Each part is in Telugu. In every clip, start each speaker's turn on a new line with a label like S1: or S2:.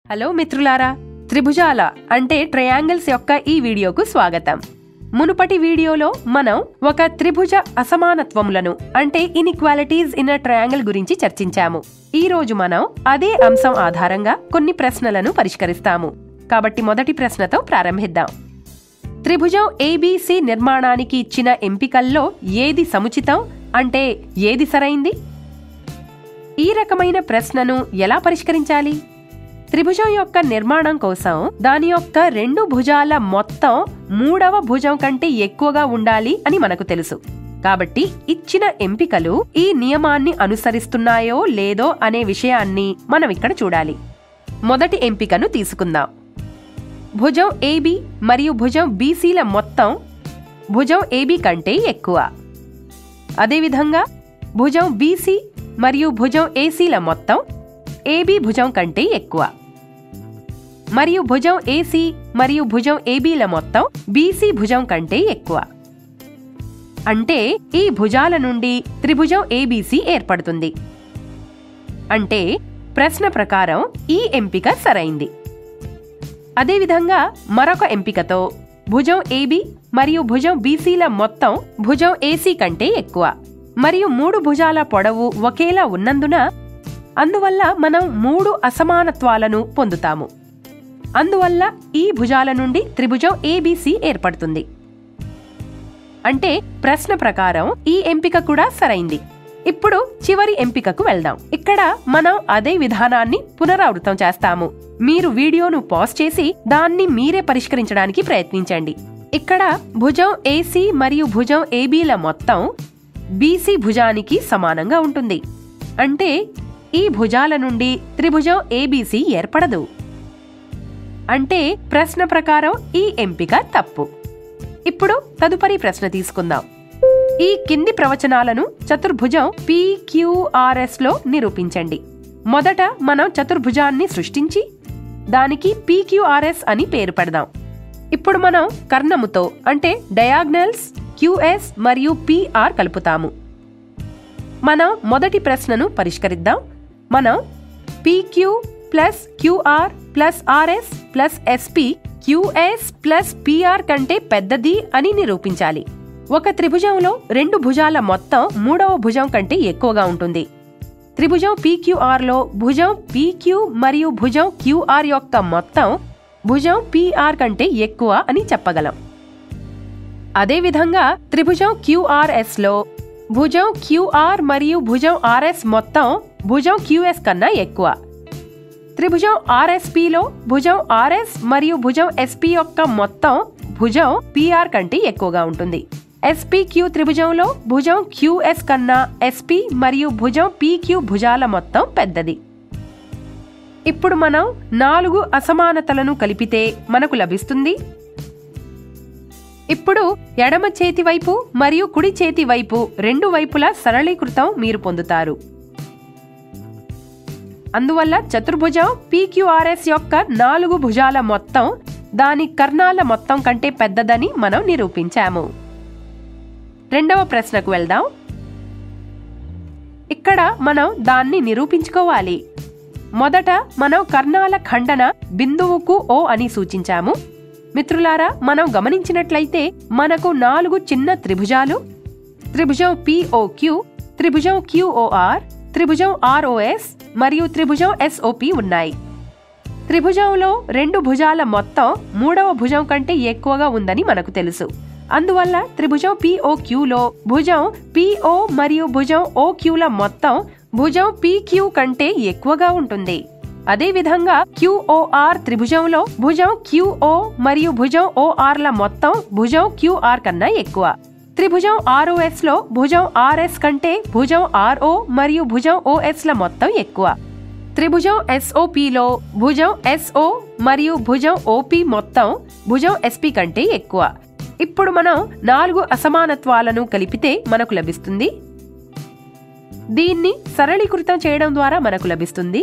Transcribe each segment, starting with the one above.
S1: హలో మిత్రులారా, త్రిభుజాల అంటే ట్రయాంగిల్స్ యొక్క ఈ వీడియోకు స్వాగతం. మునుపటి వీడియోలో మనం ఒక త్రిభుజ అసమానత్వములను అంటే ఇన్ఈక్వాలిటీస్ ఇన్ ఎ ట్రయాంగిల్ గురించి చర్చించాము. ఈ రోజు మనం అదే అంశం ఆధారంగా కొన్ని ప్రశ్నలను పరిష్కరిస్తాము. కాబట్టి మొదటి ప్రశ్నతో ప్రారంభిద్దాం. త్రిభుజం ABC నిర్మాణానికి ఇచ్చిన ఎంపికల్లో ఏది సముచితం అంటే ఏది సరైంది? ఈ రకమైన ప్రశ్నను ఎలా పరిష్కరించాలి? త్రిభుజం యొక్క నిర్మాణం కోసం దాని యొక్క రెండు భుజాల మొత్తం మూడవ భుజం కంటే ఎక్కువగా ఉండాలి అని మనకు తెలుసు. కాబట్టి ఇచ్చిన ఎంపికలు ఈ నియమాన్ని అనుసరిస్తున్నాయో లేదో అనే విషయాన్ని మనం ఇక్కడ చూడాలి. మొదటి ఎంపికను తీసుకుందాం. భుజం AB మరియు భుజం BCల మొత్తం భుజం AB కంటే ఎక్కువ. అదేవిధంగా భుజం BC మరియు భుజం ACల మొత్తం AB భుజం కంటే ఎక్కువ. మరియు భుజం AC మరియు భుజం ABల మొత్తం BC భుజం కంటే ఎక్కువ. అంటే ఈ భుజాల నుండి త్రిభుజం ABC ఏర్పడుతుంది. అంటే ప్రశ్న ప్రకారం ఈ ఎంపిక సరైంది. అదేవిధంగా మరొక ఎంపికతో భుజం AB మరియు భుజం BCల మొత్తం భుజం AC కంటే ఎక్కువ మరియు మూడు భుజాల పొడవు ఒకేలా ఉన్నందున అందువల్ల మనం మూడు అసమానత్వాలను పొందుతాము. అందువల్ల ఈ భుజాల నుండి త్రిభుజం ABC ఏర్పడుతుంది. అంటే ప్రశ్న ప్రకారం ఈ ఎంపిక కూడా సరైంది. ఇప్పుడు చివరి ఎంపికకు వెళ్దాం. ఇక్కడ మనం అదే విధానాన్ని పునరావృతం చేస్తాము. మీరు వీడియోను పాజ్ చేసి దాన్ని మీరే పరిష్కరించడానికి ప్రయత్నించండి. ఇక్కడ భుజం AC మరియు భుజం ABల మొత్తం BC భుజానికి సమానంగా ఉంటుంది. అంటే ఈ భుజాల నుండి త్రిభుజం ABC ఏర్పడదు. అంటే ప్రశ్న ప్రకారం ఈ ఎంపిక తప్పు. ఇప్పుడు తదుపరి ప్రశ్న తీసుకుందాం. ఈ కింది ప్రవచనాలను చతుర్భుజం PQRS లో నిరూపించండి. మొదట మనం చతుర్భుజాన్ని సృష్టించి దానికి PQRS అని పేరు పెడదాం. ఇప్పుడు మనం కర్ణముతో అంటే డయాగ్నల్స్ QS మరియు PR కలుపుతాము. మనం మొదటి ప్రశ్నను పరిష్కరిద్దాం. మనం PQ plus QR plus RS plus SP QS plus PR కంటే పెద్దది అని నిరూపించాలి. ఒక త్రిభుజంలో రెండు భుజాల మొత్తం మూడవ భుజం కంటే ఎక్కువగా ఉంటుంది. త్రిభుజం PQRలో భుజం PQ మరియు భుజం QR యొక్క మొత్తం భుజం PR కంటే ఎక్కువ అని చెప్పగలం. అదేవిధంగా త్రిభుజం QRSలో భుజం QR మరియు భుజం RS మొత్తం భుజం QS కన్నా ఎక్కువ. త్రిభుజం RSPలో భుజం RS మరియు భుజం SP యొక్క మొత్తం భుజం PR కంటే ఎక్కువగా ఉంటుంది. SPQ త్రిభుజంలో భుజం QS కన్నా SP మరియు భుజం PQ భుజాల మొత్తం పెద్దది. ఇప్పుడు మనం 4 అసమానతలను కలిపితే మనకు లభిస్తుంది. ఇప్పుడు ఎడమ చేతి వైపు మరియు కుడి చేతి వైపు రెండు వైపులా సరళీకృతం మీరు పొందుతారు. అందువల్ల చతుర్భుజం PQRS యొక్క 4 భుజాల మొత్తం దాని కర్ణాల మొత్తం కంటే పెద్దదని మనం నిరూపించాము. రెండవ ప్రశ్నకు వెళ్దాం. ఇక్కడ మనం దాన్ని నిరూపించుకోవాలి. మొదట మనం కర్ణాల ఖండన బిందువుకు O అని సూచించాము. మిత్రులారా, మనం గమనించినట్లయితే మనకు 4 చిన్న త్రిభుజాలు త్రిభుజం POQ, త్రిభుజం QOR, త్రిభుజం ROS మరియు త్రిభుజం SOP ఉన్నాయి. త్రిభుజంలో రెండు భుజాల మొత్తం మూడవ భుజం కంటే ఎక్కువగా ఉందని మనకు తెలుసు. అందువల్ల త్రిభుజం POQలో భుజం PO మరియు భుజం OQల మొత్తం భుజం PQ కంటే ఎక్కువగా ఉంటుంది. అదేవిధంగా QOR త్రిభుజంలో భుజం QO మరియు భుజం ORల మొత్తం భుజం QR కన్నా ఎక్కువ. త్రిభుజం ROSలో భుజం RS కంటే భుజం RO మరియు భుజం OSల మొత్తం ఎక్కువ. త్రిభుజం SOPలో భుజం SO మరియు భుజం OP మొత్తం భుజం SP కంటే ఎక్కువ. ఇప్పుడు మనం 4 అసమానత్వాలను కలిపితే మనకు లభిస్తుంది. దీన్ని సరళీకృతం చేయడం ద్వారా మనకు లభిస్తుంది.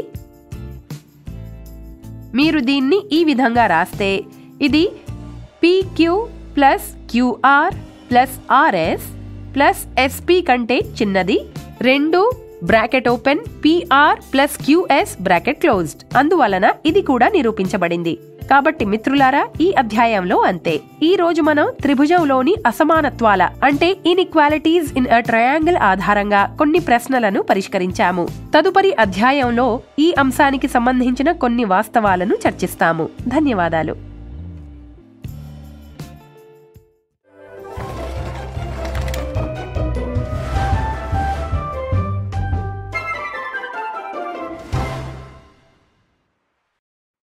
S1: మీరు దీన్ని ఈ విధంగా రాస్తే ఇది PQ plus QR plus RS plus SP కంటే చిన్నది 2 bracket open PR plus QS bracket closed. అందువలన ఇది కూడా నిరూపించబడింది. కాబట్టి మిత్రులారా, ఈ అధ్యాయంలో అంతే. ఈ రోజు మనం త్రిభుజంలోని అసమానత్వాల అంటే ఇన్ఈక్వాలిటీస్ ఇన్ అ ట్రయాంగిల్ ఆధారంగా కొన్ని ప్రశ్నలను పరిష్కరించాము. తదుపరి అధ్యాయంలో ఈ అంశానికి సంబంధించిన కొన్ని వాస్తవాలను చర్చిస్తాము. ధన్యవాదాలు.